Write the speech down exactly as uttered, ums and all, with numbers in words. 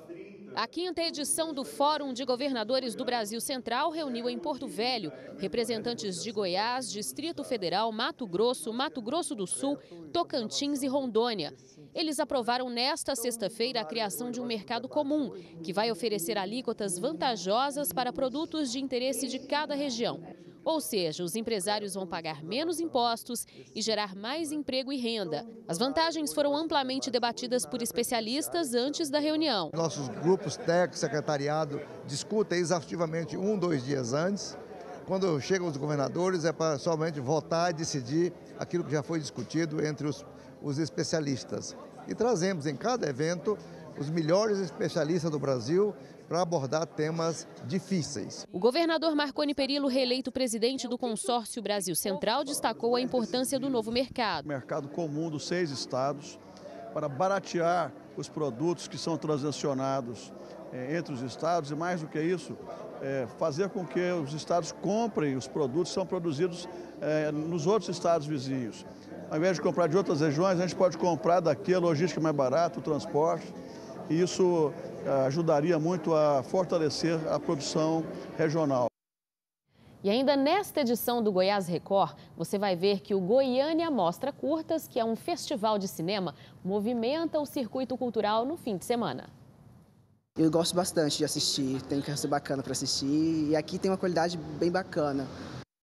A quinta edição do Fórum de Governadores do Brasil Central reuniu em Porto Velho representantes de Goiás, Distrito Federal, Mato Grosso, Mato Grosso do Sul, Tocantins e Rondônia. Eles aprovaram nesta sexta-feira a criação de um mercado comum, que vai oferecer alíquotas vantajosas para produtos de interesse de cada região. Ou seja, os empresários vão pagar menos impostos e gerar mais emprego e renda. As vantagens foram amplamente debatidas por especialistas antes da reunião. Nossos grupos técnicos, secretariado, discutem exaustivamente um, dois dias antes. Quando chegam os governadores, é para somente votar e decidir aquilo que já foi discutido entre os, os especialistas. E trazemos em cada evento os melhores especialistas do Brasil para abordar temas difíceis. O governador Marconi Perillo, reeleito presidente do consórcio Brasil Central, destacou a importância do novo mercado. Mercado comum dos seis estados para baratear os produtos que são transacionados é, entre os estados e, mais do que isso, é, fazer com que os estados comprem os produtos que são produzidos é, nos outros estados vizinhos. Ao invés de comprar de outras regiões, a gente pode comprar daqui, a logística é mais barata, o transporte. E isso ajudaria muito a fortalecer a produção regional. E ainda nesta edição do Goiás Record, você vai ver que o Goiânia Mostra Curtas, que é um festival de cinema, movimenta o circuito cultural no fim de semana. Eu gosto bastante de assistir, tem que ser bacana para assistir e aqui tem uma qualidade bem bacana.